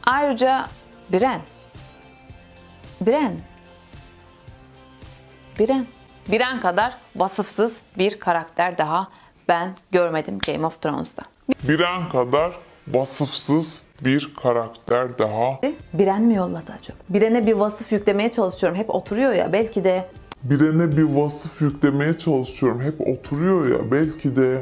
Ayrıca Brienne. Brienne kadar vasıfsız bir karakter daha ben görmedim Game of Thrones'ta. Brienne kadar vasıfsız bir karakter daha. Brienne mi yolladı acaba? Brienne'e bir vasıf yüklemeye çalışıyorum. Hep oturuyor ya, belki de. Brienne'e bir vasıf yüklemeye çalışıyorum. Hep oturuyor ya, belki de.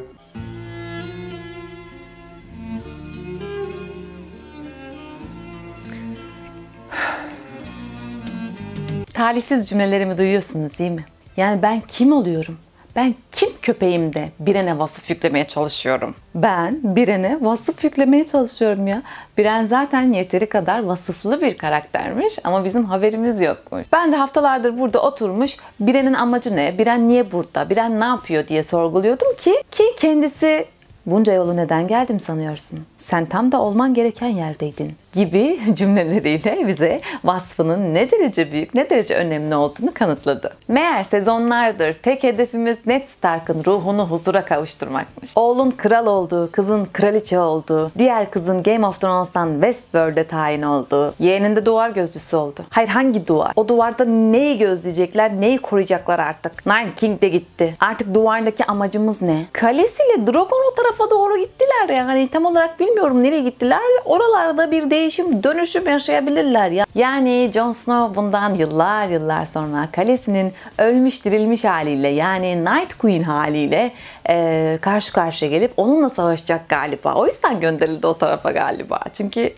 Talihsiz cümlelerimi duyuyorsunuz değil mi? Yani ben kim oluyorum? Ben kim köpeğim de Brienne'e vasıf yüklemeye çalışıyorum? Ben Brienne'e vasıf yüklemeye çalışıyorum ya. Brienne zaten yeteri kadar vasıflı bir karaktermiş ama bizim haberimiz yokmuş. Ben de haftalardır burada oturmuş Brienne'in amacı ne? Brienne niye burada? Brienne ne yapıyor diye sorguluyordum ki kendisi bunca yolu neden geldim sanıyorsun? Sen tam da olman gereken yerdeydin gibi cümleleriyle bize vasfının ne derece büyük, ne derece önemli olduğunu kanıtladı. Meğer sezonlardır tek hedefimiz Ned Stark'ın ruhunu huzura kavuşturmakmış. Oğlun kral olduğu, kızın kraliçe olduğu, diğer kızın Game of Thrones'tan Westworld'e tayin olduğu, yeğenin de duvar gözcüsü oldu. Hayır, hangi duvar? O duvarda neyi gözleyecekler, neyi koruyacaklar artık? Nine King de gitti. Artık duvardaki amacımız ne? Khaleesi'yle Drogon o tarafa doğru gittiler yani. Tam olarak bilmiyorum nereye gittiler. Oralarda bir değişim, dönüşüm yaşayabilirler ya. Yani Jon Snow bundan yıllar sonra Khaleesi'nin ölmüş dirilmiş haliyle, yani Night Queen haliyle karşı karşıya gelip onunla savaşacak galiba. O yüzden gönderildi o tarafa galiba. Çünkü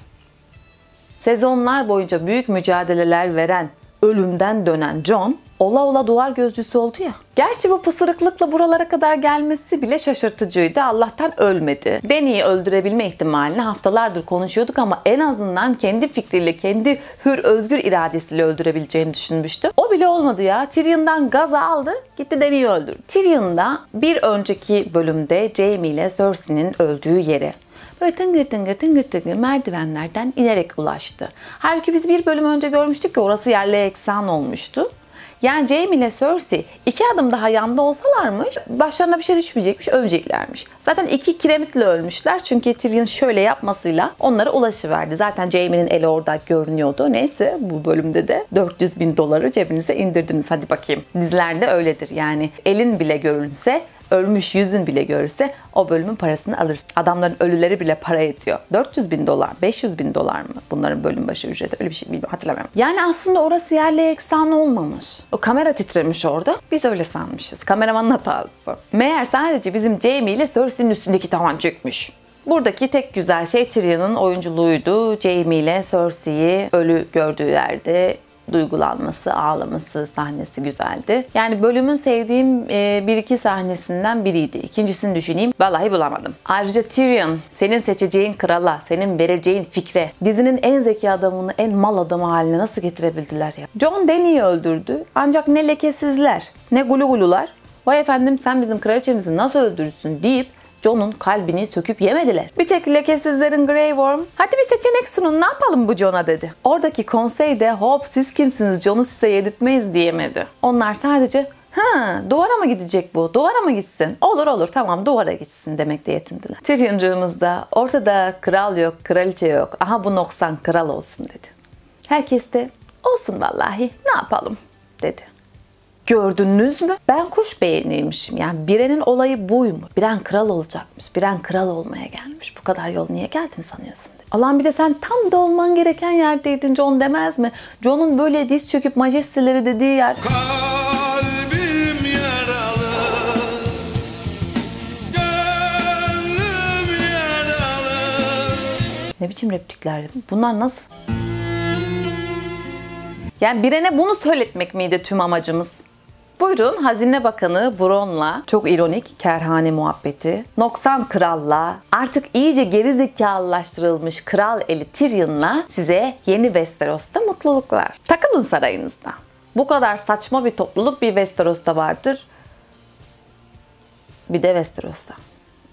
sezonlar boyunca büyük mücadeleler veren, ölümden dönen Jon ola ola duvar gözcüsü oldu ya. Gerçi bu pısırıklıkla buralara kadar gelmesi bile şaşırtıcıydı. Allah'tan ölmedi. Dany'yi öldürebilme ihtimalini haftalardır konuşuyorduk ama en azından kendi fikriyle, kendi hür özgür iradesiyle öldürebileceğini düşünmüştüm. O bile olmadı ya. Tyrion'dan gazı aldı, gitti Dany'yi öldürdü. Tyrion da bir önceki bölümde Jaime ile Cersei'nin öldüğü yere böyle tıngır merdivenlerden inerek ulaştı. Halbuki biz bir bölüm önce görmüştük ki orası yerle eksan olmuştu. Yani Jaime ile Cersei 2 adım daha yanda olsalarmış başlarına bir şey düşmeyecekmiş, öleceklermiş. Zaten 2 kiremitle ölmüşler çünkü Tyrion şöyle yapmasıyla onlara ulaşıverdi. Zaten Jaime'nin eli orada görünüyordu. Neyse, bu bölümde de $400.000 cebinize indirdiniz. Hadi bakayım. Dizilerde öyledir yani. Elin bile görünse, ölmüş yüzün bile görürse o bölümün parasını alırsın. Adamların ölüleri bile para ediyor. $400.000, $500.000 mı bunların bölüm başı ücreti? Öyle bir şey bilmiyorum, hatırlamıyorum. Yani aslında orası yerle eksan olmamış. O kamera titremiş orada. Biz öyle sanmışız. Kameramanın hatası. Meğer sadece bizim Jaime ile Cersei'nin üstündeki tavan çökmüş. Buradaki tek güzel şey Tyrion'un oyunculuğuydu. Jaime ile Cersei'yi ölü gördüğü yerde duygulanması, ağlaması sahnesi güzeldi. Yani bölümün sevdiğim bir iki sahnesinden biriydi. İkincisini düşüneyim. Vallahi bulamadım. Ayrıca Tyrion, senin seçeceğin krala, senin vereceğin fikre, dizinin en zeki adamını en mal adamı haline nasıl getirebildiler ya? Jon Dany'yi öldürdü. Ancak ne lekesizler, ne gulugulular, vay efendim sen bizim kraliçemizi nasıl öldürürsün deyip Jon'un kalbini söküp yemediler. Bir tek lekesizlerin Grey Worm, hadi bir seçenek sunun, ne yapalım bu Jon'a dedi. Oradaki konsey de hop siz kimsiniz, Jon'u size yedirtmeyiz diyemedi. Onlar sadece duvara mı gidecek bu? Duvara mı gitsin? Olur tamam, duvara gitsin demekle yetindiler. Tyrion'cuğumuz da ortada kral yok, kraliçe yok. Aha bu noksan kral olsun dedi. Herkes de olsun vallahi, ne yapalım dedi. Gördünüz mü? Ben kuş beğeniymişim. Yani Brienne'in olayı buymuş. Brienne kral olacakmış. Brienne kral olmaya gelmiş. Bu kadar yol niye geldin sanıyorsun? Allah'ım, bir de sen tam da olman gereken yerdeydin Jon demez mi? Jon'un böyle diz çöküp majesteleri dediği yer. Kalbim yaralı, gönlüm yaralı. Ne biçim replikler? Bunlar nasıl? Yani Brienne'e bunu söyletmek miydi tüm amacımız? Buyurun, Hazine Bakanı Bron'la çok ironik kerhane muhabbeti, noksan kralla, artık iyice gerizekalılaştırılmış kral eli Tyrion'la size yeni Westeros'ta mutluluklar. Takılın sarayınızda. Bu kadar saçma bir topluluk bir Westeros'ta vardır. Bir de Westeros'ta.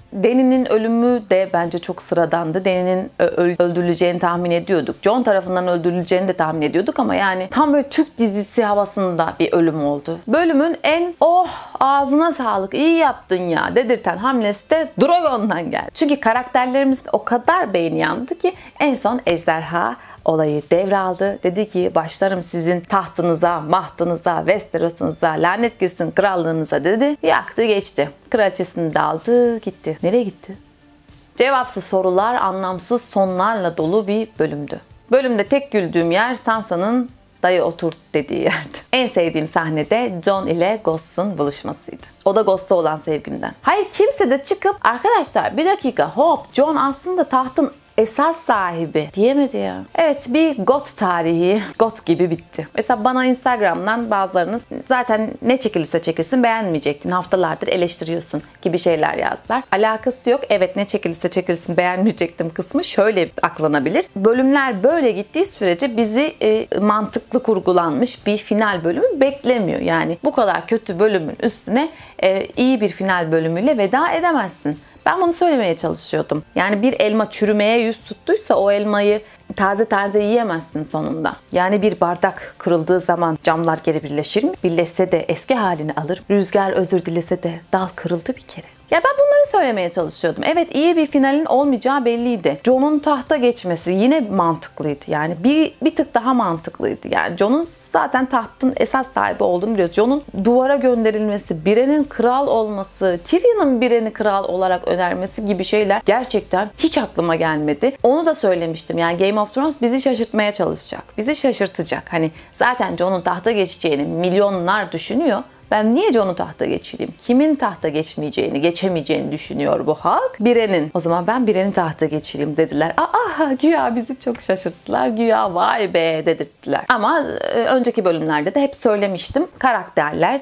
Dany'nin ölümü de bence çok sıradandı. Dany'nin öldürüleceğini tahmin ediyorduk. John tarafından öldürüleceğini de tahmin ediyorduk ama yani tam böyle Türk dizisi havasında bir ölüm oldu. Bölümün en ağzına sağlık, iyi yaptın ya dedirten hamlesi de Drogon'dan geldi. Çünkü karakterlerimizin o kadar beyni yandı ki en son ejderha olayı devraldı. Dedi ki başlarım sizin tahtınıza, mahtınıza, Westeros'unuza, lanet girsin krallığınıza dedi. Yaktı geçti. Kraliçesini de aldı gitti. Nereye gitti? Cevapsız sorular, anlamsız sonlarla dolu bir bölümdü. Bölümde tek güldüğüm yer Sansa'nın dayı oturt dediği yerdi. En sevdiğim sahnede Jon ile Ghost'un buluşmasıydı. O da Ghost'a olan sevgimden. Hayır kimse de çıkıp arkadaşlar bir dakika hop Jon aslında tahtın esas sahibi diyemedi ya. Evet bir GOT tarihi GOT gibi bitti. Mesela bana Instagram'dan bazılarınız zaten ne çekilirse çekilsin beğenmeyecektin. Haftalardır eleştiriyorsun gibi şeyler yazdılar. Alakası yok. Evet ne çekilirse çekilsin beğenmeyecektim kısmı şöyle aklanabilir. Bölümler böyle gittiği sürece bizi mantıklı kurgulanmış bir final bölümü beklemiyor. Yani bu kadar kötü bölümün üstüne iyi bir final bölümüyle veda edemezsin. Ben bunu söylemeye çalışıyordum. Yani bir elma çürümeye yüz tuttuysa o elmayı taze taze yiyemezsin sonunda. Yani bir bardak kırıldığı zaman camlar geri birleşir mi? Birleşse de eski halini alır. Rüzgar özür dilese de dal kırıldı bir kere. Ya ben bunları söylemeye çalışıyordum. Evet iyi bir finalin olmayacağı belliydi. Jon'un tahta geçmesi yine mantıklıydı. Yani bir tık daha mantıklıydı. Yani Jon'un zaten tahtın esas sahibi olduğunu biliyoruz. Jon'un duvara gönderilmesi, Brienne'in kral olması, Tyrion'un Brienne'i kral olarak önermesi gibi şeyler gerçekten hiç aklıma gelmedi. Onu da söylemiştim. Yani Game of Thrones bizi şaşırtmaya çalışacak. Bizi şaşırtacak. Hani zaten Jon'un tahta geçeceğini milyonlar düşünüyor. Ben niye Jon'u tahta geçireyim? Kimin tahta geçmeyeceğini, geçemeyeceğini düşünüyor bu halk? Brienne'in. O zaman ben Brienne'in tahta geçireyim dediler. Güya bizi çok şaşırttılar. Güya vay be dedirttiler. Ama önceki bölümlerde de hep söylemiştim. Karakterler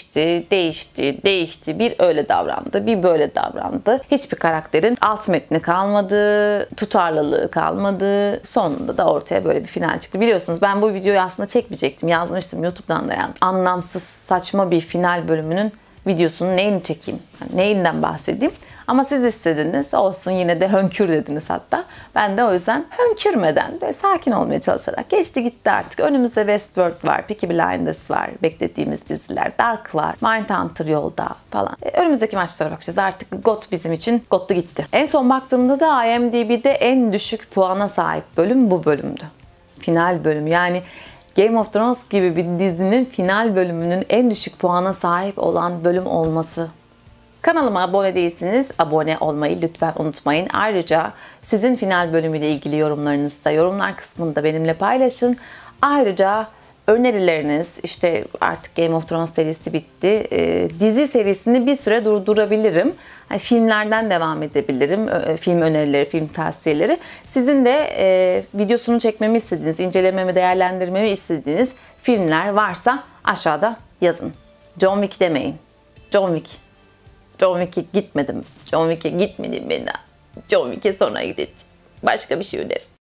değişti. Bir öyle davrandı, bir böyle davrandı. Hiçbir karakterin alt metni kalmadı, tutarlılığı kalmadı. Sonunda da ortaya böyle bir final çıktı. Biliyorsunuz ben bu videoyu aslında çekmeyecektim. Yazmıştım YouTube'dan da yani. Anlamsız, saçma bir final bölümünün videosunu neyini çekeyim? Yani neyinden bahsedeyim? Ama siz istediniz. Olsun yine de hönkür dediniz hatta. Ben de o yüzden hönkürmeden böyle sakin olmaya çalışarak geçti gitti artık. Önümüzde Westworld var, Peaky Blinders var, beklediğimiz diziler, Dark var, Mindhunter yolda falan. Önümüzdeki maçlara bakacağız. Artık GOT bizim için GOT'tu gitti. En son baktığımda da IMDb'de en düşük puana sahip bölüm bu bölümdü. Final bölüm yani Game of Thrones gibi bir dizinin final bölümünün en düşük puana sahip olan bölüm olması. Kanalıma abone değilsiniz. Abone olmayı lütfen unutmayın. Ayrıca sizin final bölümüyle ilgili yorumlarınızı da yorumlar kısmında benimle paylaşın. Ayrıca önerileriniz, işte artık Game of Thrones serisi bitti. Dizi serisini bir süre durdurabilirim. Yani filmlerden devam edebilirim. Film önerileri, film tavsiyeleri. Sizin de videosunu çekmemi istediğiniz, incelememi, değerlendirmemi istediğiniz filmler varsa aşağıda yazın. John Wick demeyin. John Wick'e gitmedim. John Wick'e gitmedim ben daha. John Wick'e sonra gideceğim. Başka bir şey önerin.